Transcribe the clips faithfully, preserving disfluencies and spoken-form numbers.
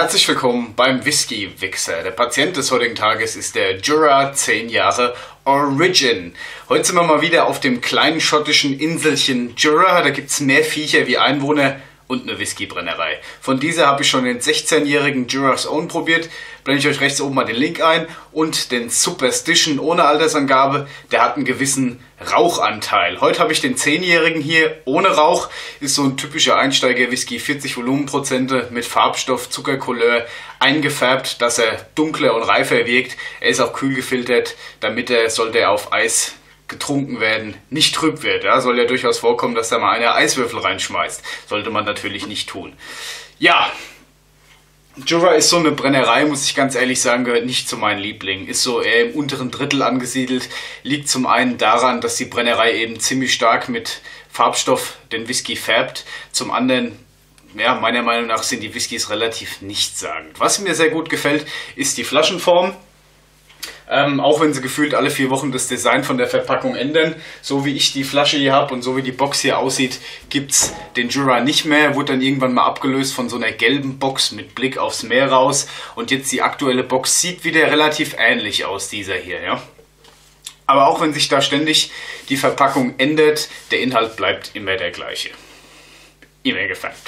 Herzlich willkommen beim Whisky-Wichser. Der Patient des heutigen Tages ist der Jura zehn Jahre Origin. Heute sind wir mal wieder auf dem kleinen schottischen Inselchen Jura. Da gibt es mehr Viecher wie Einwohner und eine Whiskybrennerei. Von dieser habe ich schon den sechzehnjährigen Jura's Own probiert. Blende ich euch rechts oben mal den Link ein. Und den Superstition ohne Altersangabe, der hat einen gewissen Rauchanteil. Heute habe ich den zehnjährigen hier ohne Rauch. Ist so ein typischer Einsteiger-Whisky, vierzig Volumenprozente mit Farbstoff, Zuckercouleur, eingefärbt, dass er dunkler und reifer wirkt. Er ist auch kühl gefiltert, damit er, sollte er auf Eis getrunken werden, nicht trüb wird. Ja, soll ja durchaus vorkommen, dass da mal einer Eiswürfel reinschmeißt. Sollte man natürlich nicht tun. Ja, Jura ist so eine Brennerei, muss ich ganz ehrlich sagen, gehört nicht zu meinen Lieblingen. Ist so eher im unteren Drittel angesiedelt. Liegt zum einen daran, dass die Brennerei eben ziemlich stark mit Farbstoff den Whisky färbt. Zum anderen, ja, meiner Meinung nach sind die Whiskys relativ nichtssagend. Was mir sehr gut gefällt, ist die Flaschenform. Ähm, auch wenn sie gefühlt alle vier Wochen das Design von der Verpackung ändern. So wie ich die Flasche hier habe und so wie die Box hier aussieht, gibt es den Jura nicht mehr. Wurde dann irgendwann mal abgelöst von so einer gelben Box mit Blick aufs Meer raus. Und jetzt die aktuelle Box sieht wieder relativ ähnlich aus, dieser hier. Ja? Aber auch wenn sich da ständig die Verpackung ändert, der Inhalt bleibt immer der gleiche. Immer gefärbt.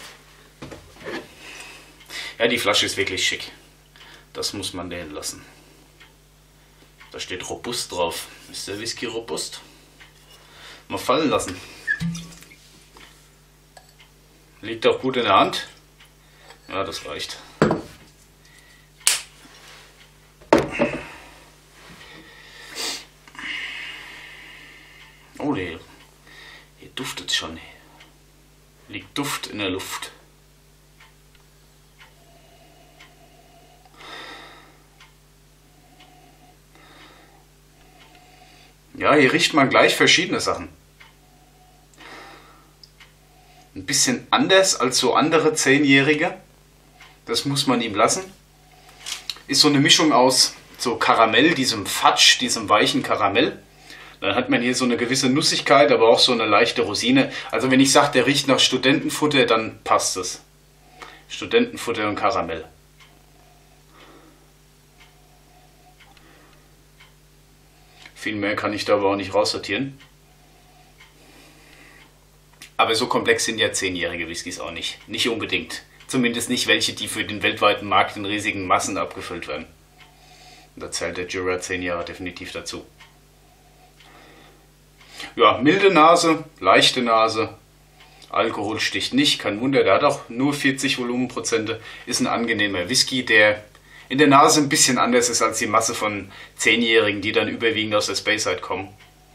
Ja, die Flasche ist wirklich schick. Das muss man denen lassen. Da steht robust drauf. Ist der Whisky robust? Mal fallen lassen. Liegt auch gut in der Hand. Ja, das reicht. Oh, hier, hier duftet es schon. Liegt Duft in der Luft. Ja, hier riecht man gleich verschiedene Sachen. Ein bisschen anders als so andere Zehnjährige. Das muss man ihm lassen. Ist so eine Mischung aus so Karamell, diesem Fatsch, diesem weichen Karamell. Dann hat man hier so eine gewisse Nussigkeit, aber auch so eine leichte Rosine. Also wenn ich sage, der riecht nach Studentenfutter, dann passt es. Studentenfutter und Karamell. Viel mehr kann ich da aber auch nicht raussortieren. Aber so komplex sind ja zehnjährige Whiskys auch nicht. Nicht unbedingt. Zumindest nicht welche, die für den weltweiten Markt in riesigen Massen abgefüllt werden. Und da zählt der Jura zehn Jahre definitiv dazu. Ja, milde Nase, leichte Nase. Alkohol sticht nicht, kein Wunder. Der hat auch nur vierzig Volumenprozente. Ist ein angenehmer Whisky, der in der Nase ein bisschen anders ist als die Masse von zehnjährigen, die dann überwiegend aus der Speyside kommen.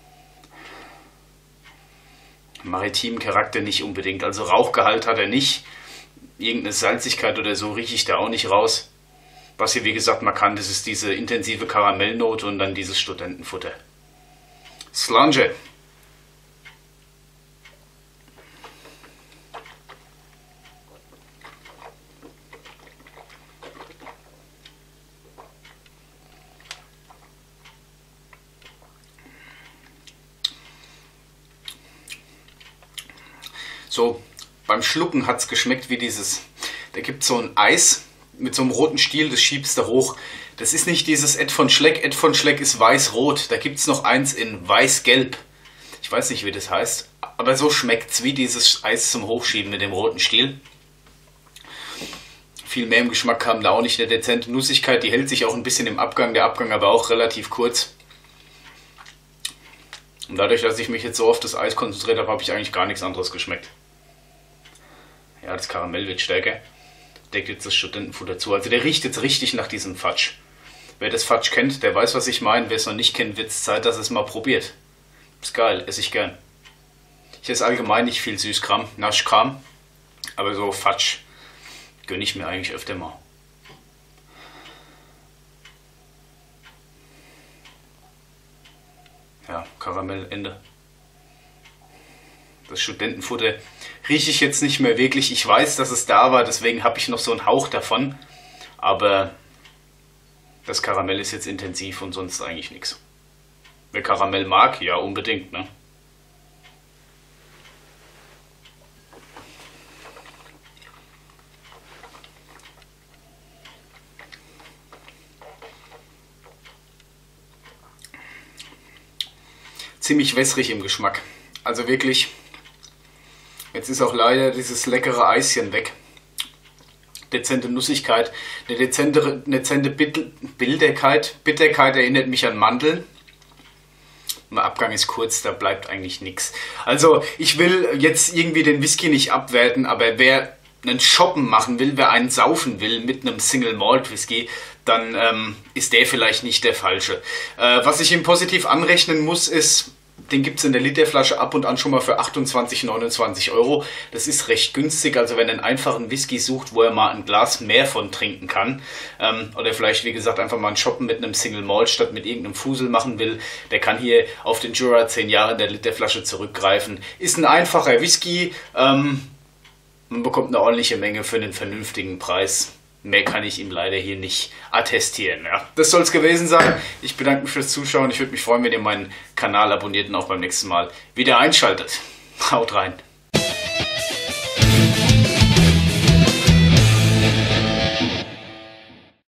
Maritimen Charakter nicht unbedingt, also Rauchgehalt hat er nicht. Irgendeine Salzigkeit oder so rieche ich da auch nicht raus. Was hier wie gesagt markant ist, ist diese intensive Karamellnote und dann dieses Studentenfutter. Slanger. So, beim Schlucken hat es geschmeckt wie dieses, da gibt es so ein Eis mit so einem roten Stiel, das schiebst du hoch. Das ist nicht dieses Ed von Schleck, Ed von Schleck ist weiß-rot, da gibt es noch eins in weiß-gelb. Ich weiß nicht, wie das heißt, aber so schmeckt es wie dieses Eis zum Hochschieben mit dem roten Stiel. Viel mehr im Geschmack kam da auch nicht, eine dezente Nussigkeit, die hält sich auch ein bisschen im Abgang, der Abgang aber auch relativ kurz. Und dadurch, dass ich mich jetzt so auf das Eis konzentriert habe, habe ich eigentlich gar nichts anderes geschmeckt. Ja, das Karamell wird stärker. Deckt jetzt das Studentenfutter zu. Also der riecht jetzt richtig nach diesem Fatsch. Wer das Fatsch kennt, der weiß, was ich meine. Wer es noch nicht kennt, wird es Zeit, dass es mal probiert. Ist geil, esse ich gern. Ich esse allgemein nicht viel Süßkram, Naschkram. Aber so Fatsch gönne ich mir eigentlich öfter mal. Ja, Karamell, Ende. Das Studentenfutter rieche ich jetzt nicht mehr wirklich. Ich weiß, dass es da war, deswegen habe ich noch so einen Hauch davon. Aber das Karamell ist jetzt intensiv und sonst eigentlich nichts. Wer Karamell mag, ja unbedingt, ne? ziemlich wässrig im Geschmack. Also wirklich, jetzt ist auch leider dieses leckere Eischen weg. Dezente Nussigkeit, eine dezente, dezente Bitterkeit. Bitterkeit erinnert mich an Mandeln. Der Abgang ist kurz, da bleibt eigentlich nichts. Also ich will jetzt irgendwie den Whisky nicht abwerten, aber wer einen Shoppen machen will, wer einen saufen will mit einem Single Malt Whisky, dann ähm, ist der vielleicht nicht der falsche. Äh, was ich ihm positiv anrechnen muss, ist, den gibt es in der Literflasche ab und an schon mal für achtundzwanzig, neunundzwanzig Euro. Das ist recht günstig, also wenn er einen einfachen Whisky sucht, wo er mal ein Glas mehr von trinken kann, ähm, oder vielleicht, wie gesagt, einfach mal ein Shoppen mit einem Single Malt statt mit irgendeinem Fusel machen will, der kann hier auf den Jura zehn Jahre in der Literflasche zurückgreifen. Ist ein einfacher Whisky, ähm, man bekommt eine ordentliche Menge für einen vernünftigen Preis. Mehr kann ich ihm leider hier nicht attestieren. Ja. Das soll es gewesen sein. Ich bedanke mich fürs Zuschauen. Ich würde mich freuen, wenn ihr meinen Kanal abonniert und auch beim nächsten Mal wieder einschaltet. Haut rein.